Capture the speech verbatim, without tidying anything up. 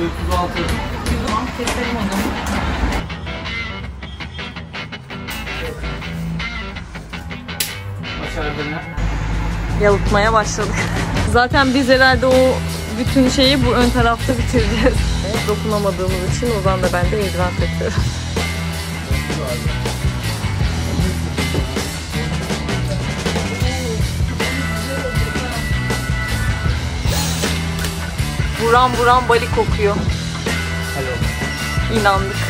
otuz altı. Tamam, keselim onu. Başardın ya. Yalıtmaya başladık. Zaten biz herhalde o bütün şeyi bu ön tarafta bitireceğiz. Dokunamadığımız için Ozan da ben de eldiven takıyoruz. Buram buram bali kokuyor. Hadi. İnandık.